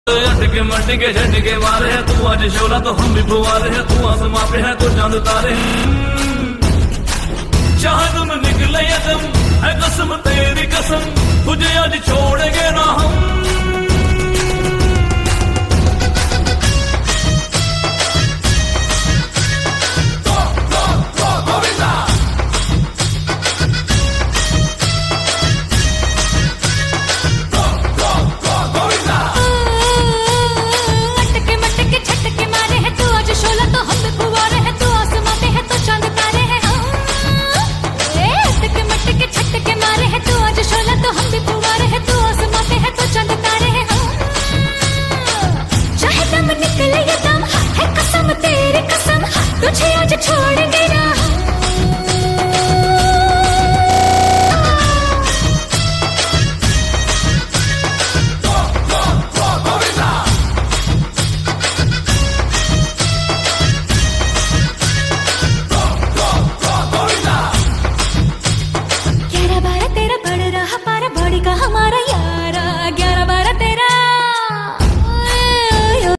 अटके मटके झटके मारे है तू आज शोला तो हम भी फुवारे है तू आसमां पे है तो चांद तारे चाहे तुम निकले या तुम है कसम तेरी कसम तुझे आज छोड़ेंगे ना हम। तुझे आज छोड़ेंगे ना